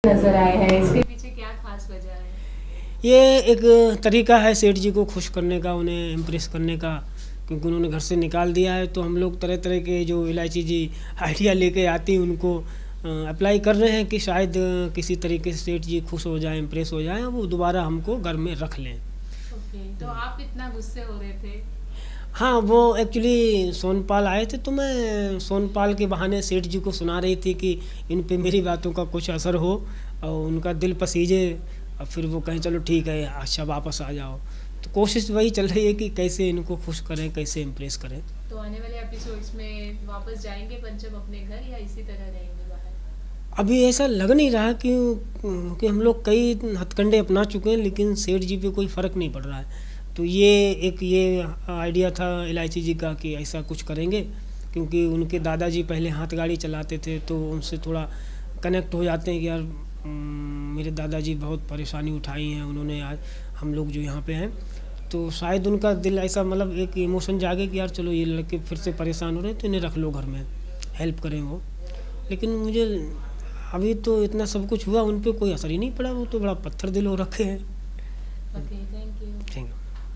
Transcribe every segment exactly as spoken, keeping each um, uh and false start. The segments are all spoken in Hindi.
नजर आए हैं, इसके पीछे क्या खास वजह है? ये एक तरीका है सेठ जी को खुश करने का, उन्हें इम्प्रेस करने का, क्योंकि उन्होंने घर से निकाल दिया है। तो हम लोग तरह तरह के जो इलायची जी आइडिया लेके आती हैं उनको अप्लाई कर रहे हैं कि शायद किसी तरीके से सेठ जी खुश हो जाएं, इम्प्रेस हो जाएं, वो दोबारा हमको घर में रख लें। ओके, तो आप इतना गुस्से हो रहे थे? हाँ, वो एक्चुअली सोनपाल आए थे, तो मैं सोनपाल के बहाने सेठ जी को सुना रही थी कि इन पे मेरी बातों का कुछ असर हो और उनका दिल पसीजे और फिर वो कहें चलो ठीक है अच्छा वापस आ जाओ। तो कोशिश वही चल रही है कि कैसे इनको खुश करें, कैसे इम्प्रेस करें। तो आने वाले एपिसोड्स में वापस जाएंगे पंचम अपने घर या इसी तरह रहेंगे बाहर? अभी ऐसा लग नहीं रहा कि कि हम लोग कई हथकंडे अपना चुके हैं, लेकिन सेठ जी पे कोई फ़र्क नहीं पड़ रहा है। तो ये एक ये आइडिया था इलायची जी का कि ऐसा कुछ करेंगे, क्योंकि उनके दादाजी पहले हाथ गाड़ी चलाते थे, तो उनसे थोड़ा कनेक्ट हो जाते हैं कि यार मेरे दादाजी बहुत परेशानी उठाई हैं उन्होंने, आज हम लोग जो यहाँ पे हैं, तो शायद उनका दिल ऐसा मतलब एक इमोशन जागे कि यार चलो ये लड़के फिर से परेशान हो रहे हैं तो इन्हें रख लो घर में, हेल्प करें वो। लेकिन मुझे अभी तो इतना सब कुछ हुआ, उन पर कोई असर ही नहीं पड़ा, वो तो बड़ा पत्थर दिल हो रखे हैं। Okay, thank you. Thank you.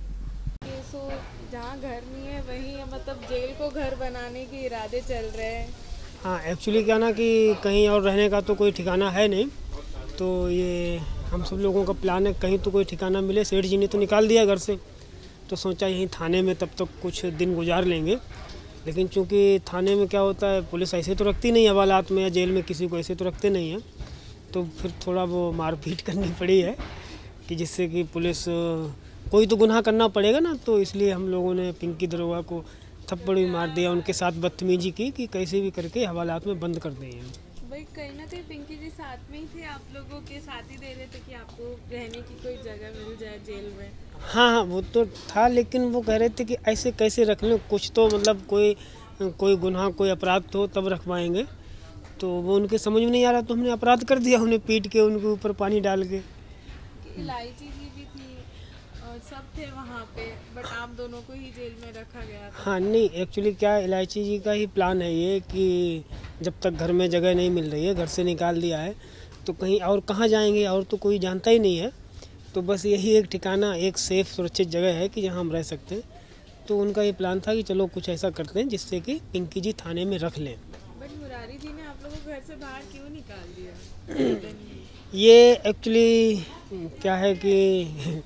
So जहाँ घर नहीं है वहीं मतलब जेल को घर बनाने के इरादे चल रहे हैं। हाँ, एक्चुअली क्या ना कि कहीं और रहने का तो कोई ठिकाना है नहीं, तो ये हम सब लोगों का प्लान है कहीं तो कोई ठिकाना मिले। सेठ जी ने तो निकाल दिया घर से, तो सोचा यहीं थाने में तब तक तो कुछ दिन गुजार लेंगे। लेकिन चूंकि थाने में क्या होता है, पुलिस ऐसे तो रखती नहीं हवालात में, या जेल में किसी को ऐसे तो रखते नहीं हैं, तो फिर थोड़ा वो मारपीट करनी पड़ी है कि जिससे कि पुलिस कोई तो गुनाह करना पड़ेगा ना, तो इसलिए हम लोगों ने पिंकी दरोगा को थप्पड़ भी मार दिया, उनके साथ बदतमीजी की कि कैसे भी करके हवालात में बंद कर दें। भाई कहीं ना कहीं पिंकी जी साथ में ही थे, आप लोगों के साथ ही दे रहे थे कि आपको रहने की कोई जगह मिल जाए जेल में। हाँ हाँ, वो तो था, लेकिन वो कह रहे थे कि ऐसे कैसे रख लें, कुछ तो मतलब कोई कोई गुनाह कोई अपराध हो तब रखवाएंगे। तो वो उनके समझ में नहीं आ रहा, तो हमने अपराध कर दिया, उन्हें पीट के उनके ऊपर पानी डाल के। इलायची जी भी थी और सब थे वहाँ पे, बट आप दोनों को ही जेल में रखा गया था। हाँ नहीं, एक्चुअली क्या इलायची जी का ही प्लान है ये कि जब तक घर में जगह नहीं मिल रही है, घर से निकाल दिया है, तो कहीं और कहाँ जाएंगे, और तो कोई जानता ही नहीं है, तो बस यही एक ठिकाना, एक सेफ सुरक्षित जगह है कि जहाँ हम रह सकते हैं। तो उनका ये प्लान था कि चलो कुछ ऐसा करते हैं जिससे कि पिंकी जी थाने में रख लें। बट मुरारी जी ने आप लोगों को घर से बाहर क्यों निकाल दिया? ये एक्चुअली क्या है कि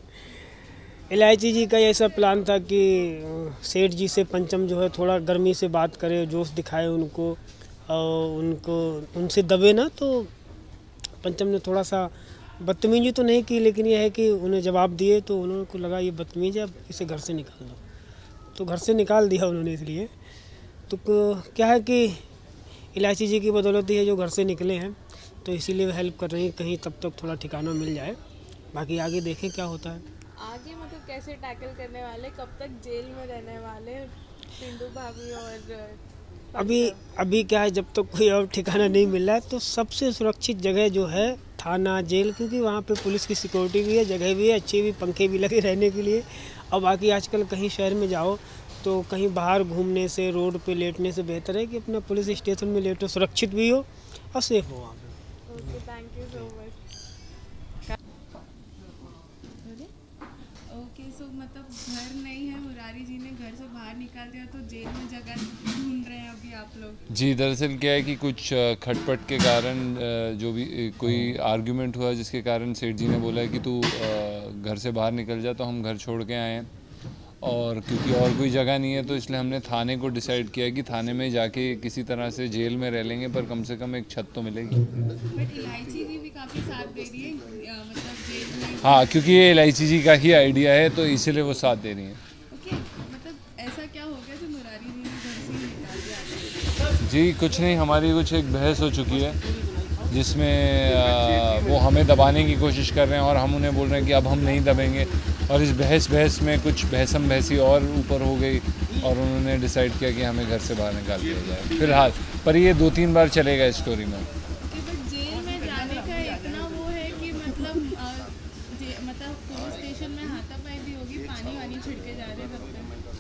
इलायची जी का ऐसा प्लान था कि सेठ जी से पंचम जो है थोड़ा गर्मी से बात करे, जोश दिखाए उनको, और उनको उनसे दबे ना। तो पंचम ने थोड़ा सा बदतमीजी तो नहीं की, लेकिन यह है कि उन्हें जवाब दिए तो उन्होंने को लगा ये बदतमीज है, अब इसे घर से निकाल दो, तो घर से निकाल दिया उन्होंने। इसलिए तो क्या है कि इलायची जी की बदौलत ही है जो घर से निकले हैं, तो इसीलिए हेल्प कर रही हैं, कहीं तब तक थोड़ा ठिकाना मिल जाए। बाकी आगे देखें क्या होता है आगे, मतलब कैसे टैकल करने वाले, कब तक जेल में रहने वाले पिंडू भाभी और अभी अभी क्या है, जब तक तो कोई और ठिकाना नहीं मिल रहा है, तो सबसे सुरक्षित जगह जो है थाना जेल, क्योंकि वहाँ पे पुलिस की सिक्योरिटी भी है, जगह भी है, अच्छी भी, पंखे भी लगे रहने के लिए। और बाकी आजकल कहीं शहर में जाओ तो कहीं बाहर घूमने से, रोड पे लेटने से बेहतर है कि अपना पुलिस स्टेशन में लेटो, सुरक्षित भी हो और सेफ हो वहाँ पे। Okay, thank you so much. Okay, so मतलब घर नहीं है, मुरारी जी ने घर से बाहर निकाल दिया, तो जेल में जगह ढूंढ रहे हैं अभी आप लोग? जी, दरअसल क्या है कि कुछ खटपट के कारण जो भी कोई आर्ग्यूमेंट हुआ, जिसके कारण सेठ जी ने बोला है कि तू घर से बाहर निकल जा, तो हम घर छोड़ के आए हैं। और क्योंकि और कोई जगह नहीं है, तो इसलिए हमने थाने को डिसाइड किया कि थाने में जाके किसी तरह से जेल में रह लेंगे, पर कम से कम एक छत तो मिलेगी। बट इलायची जी भी काफ़ी साथ दे रही है, मतलब जेल में। हाँ, क्योंकि ये इलायची जी का ही आइडिया है, तो इसीलिए वो साथ दे रही हैं। ओके, मतलब ऐसा क्या हो गया कि मुरारी जी ने घर से निकाल दिया? जी कुछ नहीं, हमारी कुछ एक बहस हो चुकी है, जिसमें वो हमें दबाने की कोशिश कर रहे हैं और हम उन्हें बोल रहे हैं कि अब हम नहीं दबेंगे। और इस बहस बहस में कुछ बहसम बहसी और ऊपर हो गई, और उन्होंने डिसाइड किया कि हमें घर से बाहर निकाल दिया जाए फिलहाल। पर ये दो तीन बार चलेगा इस स्टोरी में। जेल में जाने का इतना वो है कि मतलब मतलब पुलिस स्टेशन में हाथापाई भी होगी, पानी वानी छिड़के जा रहे हैं सब पे।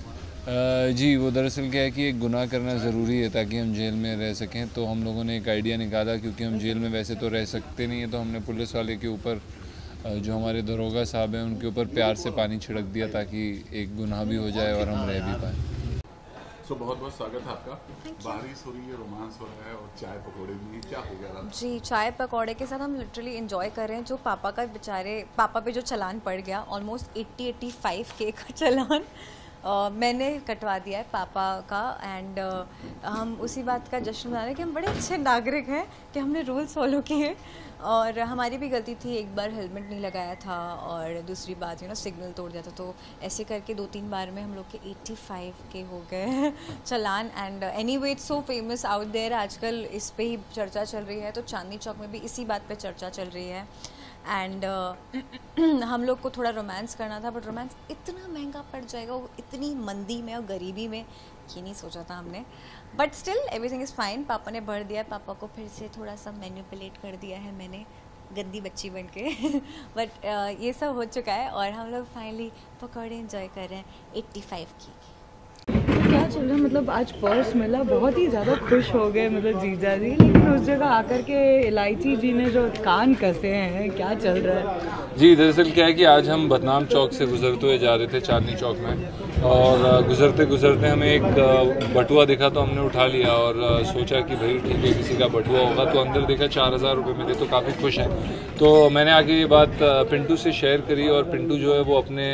जी, वो दरअसल क्या है कि एक गुनाह करना ज़रूरी है ताकि हम जेल में रह सकें। तो हम लोगों ने एक आइडिया निकाला, क्योंकि हम जेल में वैसे तो रह सकते नहीं हैं, तो हमने पुलिस वाले के ऊपर, जो हमारे दरोगा साहब हैं, उनके ऊपर प्यार से पानी छिड़क दिया ताकि एक गुनाह भी हो जाए और हम रह भी पाएँ। सो so, बहुत बहुत स्वागत है आपका। बारिश हो रही है, रोमांस हो रहा है और चाय पकौड़े भी, क्या हो गया? जी, चाय पकौड़े के साथ हम लिटरली एंजॉय कर रहे हैं। जो पापा का बेचारे पापा पे जो चालान पड़ गया, ऑलमोस्ट अस्सी पचासी के का चालान uh, मैंने कटवा दिया है पापा का। एंड uh, हम उसी बात का जश्न मना रहे हैं कि हम बड़े अच्छे नागरिक हैं कि हमने रूल्स फॉलो किए। और हमारी भी गलती थी, एक बार हेलमेट नहीं लगाया था और दूसरी बात यू नो सिग्नल तोड़ दिया था। तो ऐसे करके दो तीन बार में हम लोग के पचासी के हो गए चालान। And anyway it's so famous out there, आजकल इस पे ही चर्चा चल रही है। तो चांदनी चौक में भी इसी बात पे चर्चा चल रही है। एंड uh, हम लोग को थोड़ा रोमांस करना था, बट रोमांस इतना महंगा पड़ जाएगा, वो इतनी मंदी में और गरीबी में, ये नहीं सोचा था हमने। But still everything is fine. पापा ने भर दिया, पापा को फिर से थोड़ा सा मैनिपुलेट कर दिया है मैंने, गंदी बच्ची बन के बट uh, ये सब हो चुका है और हम लोग फाइनली पकौड़े एंजॉय कर रहे हैं पचासी की। क्या चल रहा है? मतलब आज पर्स मिला, बहुत ही ज़्यादा खुश हो गए मतलब जीजा जी, लेकिन उस जगह आकर के इलायची जी ने जो कान कसे हैं, क्या चल रहा है? जी, दरअसल क्या है कि आज हम बदनाम चौक से गुजरते हुए जा रहे थे चांदनी चौक में, और गुजरते गुजरते हमें एक बटुआ दिखा तो हमने उठा लिया और सोचा कि भाई ठीक है, किसी का बटुआ होगा। तो अंदर देखा चार हज़ार रुपये मिले, तो काफ़ी खुश हैं। तो मैंने आगे ये बात पिंटू से शेयर करी और पिंटू जो है वो अपने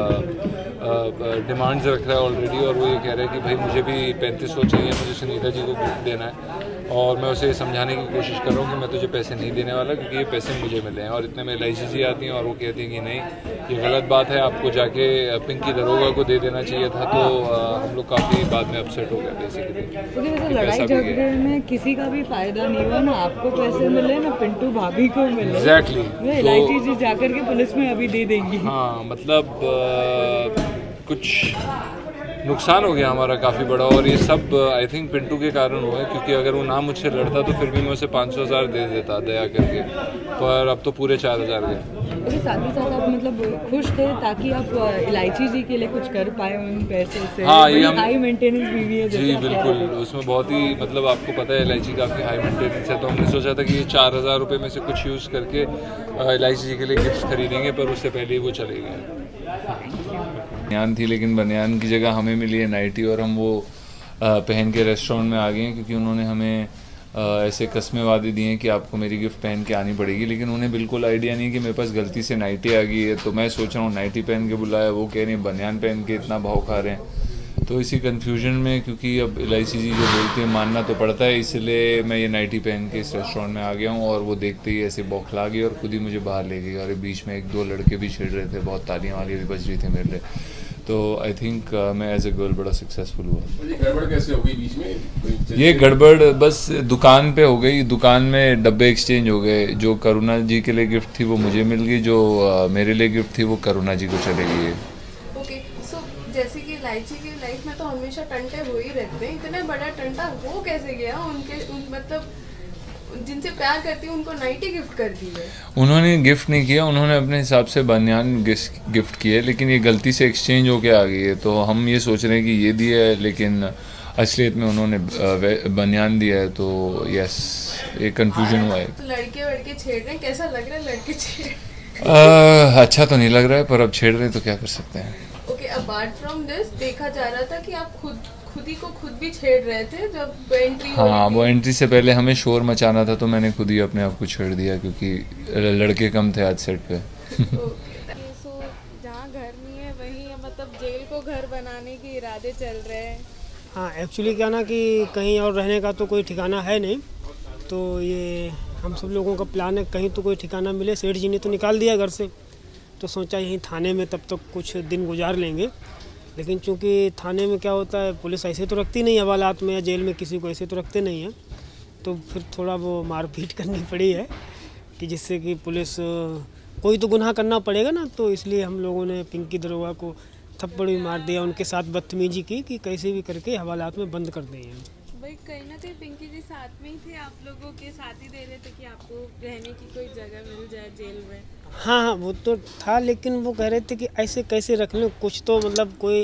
डिमांड्स रख रहा है ऑलरेडी, और वो ये कह रहा है कि भाई मुझे भी पैंतीस सौ चाहिए, मुझे सुनीता जी को गिफ्ट देना है। और मैं उसे समझाने की कोशिश कर रहा हूँ कि मैं तुझे पैसे नहीं देने वाला, क्योंकि ये पैसे मुझे मिले हैं। और इतने में एलआईसी जी आती हैं और वो कहती हैं कि नहीं, ये गलत बात है, आपको जाके पिंकी दरोगा को दे देना चाहिए था। तो आ, हम लोग काफ़ी बाद में अपसेट हो गए बेसिकली। वैसे लड़ाई झगड़े में किसी का भी फायदा नहीं हुआ, ना आपको पैसे मिले ना पिंटू भाभी को मिले। एग्जैक्टली, एलआईसी जी जाकर के पुलिस में अभी दे देंगी। हाँ, मतलब आ, कुछ नुकसान हो गया हमारा काफ़ी बड़ा, और ये सब आई थिंक पिंटू के कारण हुआ है, क्योंकि अगर वो ना मुझसे लड़ता तो फिर भी मैं उसे पाँच सौ हज़ार दे देता दया करके, पर अब तो पूरे चार हज़ार गए। साथ ही साथ आप मतलब खुश थे ताकि आप इलायची जी के लिए कुछ कर पाए उन पैसे से। हाँ, ये हम हाई मेंटेनेंस बीवी है जी बिल्कुल, उसमें बहुत ही मतलब आपको पता है इलायची काफ़ी हाई मेंटेनेंस है। तो हमने सोचा था कि ये चार हज़ार रुपये में से कुछ यूज़ करके इलायची जी के लिए गिफ्ट खरीदेंगे, पर उससे पहले ही वो चले गए। बनियान थी, लेकिन बनियान की जगह हमें मिली है नाइटी, और हम वो आ, पहन के रेस्टोरेंट में आ गए हैं, क्योंकि उन्होंने हमें आ, ऐसे कस्में वादे दिए हैं कि आपको मेरी गिफ्ट पहन के आनी पड़ेगी। लेकिन उन्हें बिल्कुल आइडिया नहीं कि मेरे पास गलती से नाइटी आ गई है। तो मैं सोच रहा हूँ नाइटी पहन के बुलाया, वो कह रही हैं बनियान पहन के इतना भाव खा रहे हैं। तो इसी कन्फ्यूजन में, क्योंकि अब एलआईसी जी जो बोलती है मानना तो पड़ता है, इसलिए मैं ये नाइटी पहन के इस रेस्टोरेंट में आ गया हूँ। और वो देखते ही ऐसे बौखला गई और खुद ही मुझे बाहर ले गई, और बीच में एक दो लड़के भी छिड़ रहे थे, बहुत तालियां वाली भी बज रही थी मेरे लिए। तो आई थिंक uh, मैं एज ए गर्ल बड़ा सक्सेसफुल हुआ। ये गड़बड़ कैसे हो गई बीच में? ये गड़बड़ बस दुकान पे हो गई। दुकान में डब्बे एक्सचेंज हो गए। जो करुणा जी के लिए गिफ्ट थी वो मुझे मिल गई, जो uh, मेरे लिए गिफ्ट थी वो करुणा जी को चले गई। ओके, सो जैसे कि इलायची की लाइफ में तो हमेशा टंटे हो ही रहते हैं, इतना बड़ा टंटा वो कैसे गया उनके उन, मतलब जिनसे प्यार करती है उनको नाइटी गिफ्ट कर दी है? उन्होंने गिफ्ट नहीं किया, उन्होंने अपने हिसाब से बनियान गिफ्ट किए, लेकिन ये गलती से एक्सचेंज होके आ गई है। तो हम ये सोच रहे हैं कि ये दिया है, लेकिन असलियत में उन्होंने बनियान दिया है। तो यस, ये कंफ्यूजन हुआ है। तो लड़के वड़के छेड़ रहे हैं, कैसा लग रहा है लड़के छेड़? आ, अच्छा तो नहीं लग रहा है, पर अब छेड़ रहे हैं तो क्या कर सकते हैं। ओके, अपार्ट फ्रॉम दिस देखा जा रहा था कि आप खुद खुद ही को खुद भी छेड़ रहे थे जब एंट्री। हाँ, वो एंट्री से पहले हमें शोर मचाना था, तो मैंने खुद ही अपने आप को छेड़ दिया, क्योंकि लड़के कम थे आज सेट पे। सो जहाँ घर नहीं है वहीं मतलब जेल को घर बनाने के इरादे चल रहे हैं। हाँ, एक्चुअली क्या ना कि कहीं और रहने का तो कोई ठिकाना है नहीं, तो ये हम सब लोगों का प्लान है कहीं तो कोई ठिकाना मिले। सेठ जी ने तो निकाल दिया घर से, तो सोचा यहीं थाने में तब तक तो कुछ दिन गुजार लेंगे। लेकिन चूंकि थाने में क्या होता है, पुलिस ऐसे तो रखती नहीं हवालात में, या जेल में किसी को ऐसे तो रखते नहीं हैं। तो फिर थोड़ा वो मारपीट करनी पड़ी है, कि जिससे कि पुलिस कोई तो गुनाह करना पड़ेगा ना। तो इसलिए हम लोगों ने पिंकी दरोगा को थप्पड़ भी मार दिया, उनके साथ बदतमीजी की कि कैसे भी करके हवालात में बंद कर दें। भाई कहीं ना कहीं पिंकी जी साथ में ही थे, आप लोगों के साथ ही दे रहे थे कि आपको रहने की कोई जगह मिल जाए जेल में। हाँ हाँ, वो तो था, लेकिन वो कह रहे थे कि ऐसे कैसे रख लें, कुछ तो मतलब कोई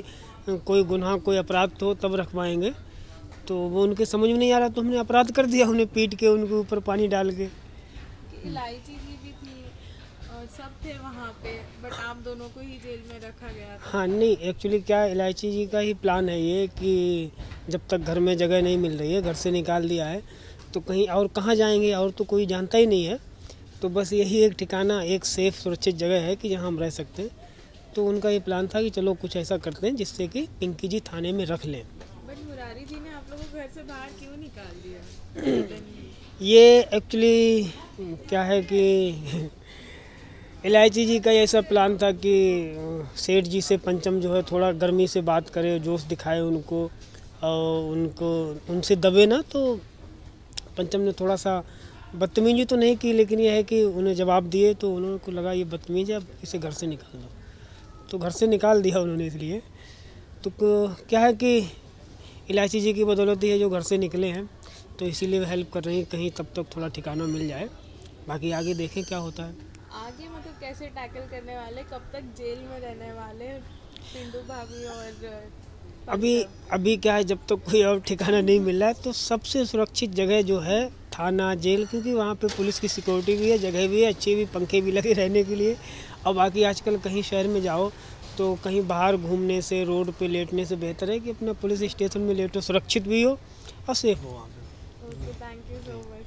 कोई गुनाह कोई अपराध तो तब रखवाएंगे। तो वो उनके समझ में नहीं आ रहा तो हमने अपराध कर दिया, उन्हें पीट के उनके ऊपर पानी डाल के। इलायची जी भी थी और सब थे वहाँ पे, बट आप दोनों को ही जेल में रखा गया था। हाँ नहीं, एक्चुअली क्या इलायची जी का ही प्लान है ये कि जब तक घर में जगह नहीं मिल रही है, घर से निकाल दिया है तो कहीं और कहाँ जाएंगे, और तो कोई जानता ही नहीं है। तो बस यही एक ठिकाना, एक सेफ सुरक्षित जगह है कि जहाँ हम रह सकते हैं। तो उनका ये प्लान था कि चलो कुछ ऐसा करते हैं जिससे कि पिंकी जी थाने में रख लें। बट मुरारी जी ने आप लोगों को घर से बाहर क्यों निकाल दिया? ये एक्चुअली क्या है कि इलायची जी का ऐसा प्लान था कि सेठ जी से पंचम जो है थोड़ा गर्मी से बात करे, जोश दिखाए उनको, और उनको उनसे दबे ना। तो पंचम ने थोड़ा सा बदतमीजी तो नहीं की, लेकिन यह है कि उन्हें जवाब दिए तो उन्होंने को लगा ये बदतमीज है, अब इसे घर से निकाल दो। तो घर से निकाल दिया उन्होंने इसलिए। तो क्या है कि इलायची जी की बदौलत ही है जो घर से निकले हैं, तो इसीलिए वो हेल्प कर रही हैं, कहीं तब तक थोड़ा ठिकाना मिल जाए। बाकी आगे देखें क्या होता है। आगे मतलब कैसे टैकल करने वाले, कब तक जेल में रहने वाले पिंडू भाभी और अभी अभी क्या है, जब तक तो कोई और ठिकाना नहीं मिल रहा है तो सबसे सुरक्षित जगह जो है थाना जेल, क्योंकि वहाँ पे पुलिस की सिक्योरिटी भी है, जगह भी है, अच्छी भी, पंखे भी लगे रहने के लिए। और बाकी आजकल कहीं शहर में जाओ तो कहीं बाहर घूमने से, रोड पे लेटने से बेहतर है कि अपना पुलिस स्टेशन में लेटो, सुरक्षित भी हो और सेफ हो वहाँ पे। Okay, thank you so much.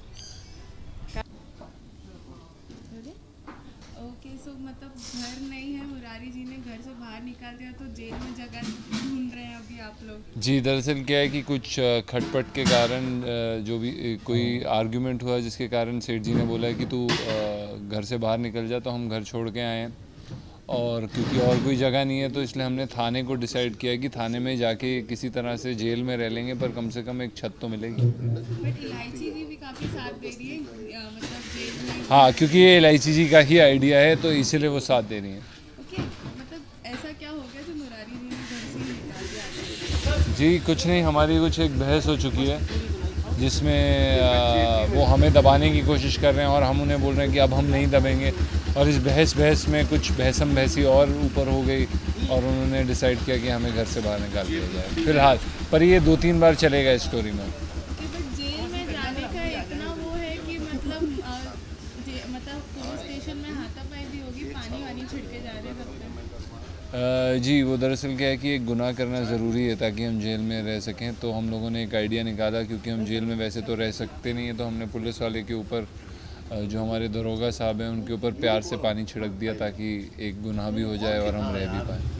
Okay, so मतलब घर नहीं है, मुरारी जी ने घर से बाहर निकाल दिया, तो जेल में जगह ढूंढ रहे हैं अभी आप लोग? जी, दरअसल क्या है कि कुछ खटपट के कारण जो भी कोई आर्ग्यूमेंट हुआ जिसके कारण सेठ जी ने बोला है कि तू घर से बाहर निकल जा, तो हम घर छोड़ के आए हैं। और क्योंकि और कोई जगह नहीं है तो इसलिए हमने थाने को डिसाइड किया कि थाने में जाके किसी तरह से जेल में रह लेंगे, पर कम से कम एक छत तो मिलेगी। बट इलायची जी भी काफ़ी साथ दे रही है, मतलब जेल में। हाँ, क्योंकि ये इलायची जी का ही आइडिया है तो इसीलिए वो साथ दे रही हैं। ओके, मतलब ऐसा क्या हो गया जो मुरारी जी ने घर से ही निकाल दिया? जी कुछ नहीं, हमारी कुछ एक बहस हो चुकी है जिसमें आ, वो हमें दबाने की कोशिश कर रहे हैं और हम उन्हें बोल रहे हैं कि अब हम नहीं दबेंगे। और इस बहस बहस में कुछ बहसम बहसी और ऊपर हो गई और उन्होंने डिसाइड किया कि हमें घर से बाहर निकाल दिया जाए फिलहाल। पर ये दो तीन बार चलेगा इस स्टोरी में। बट जेल में जाने का इतना वो है कि मतलब मतलब पुलिस स्टेशन में हाथापाई भी होगी, पानी वानी छिड़के जा रहे हैं सब पे। जी, वो दरअसल क्या है कि एक गुनाह करना ज़रूरी है ताकि हम जेल में रह सकें। तो हम लोगों ने एक आइडिया निकाला, क्योंकि हम जेल में वैसे तो रह सकते नहीं हैं, तो हमने पुलिस वाले के ऊपर, जो हमारे दरोगा साहब हैं, उनके ऊपर प्यार से पानी छिड़क दिया ताकि एक गुनाह भी हो जाए और हम रह भी पाएँ।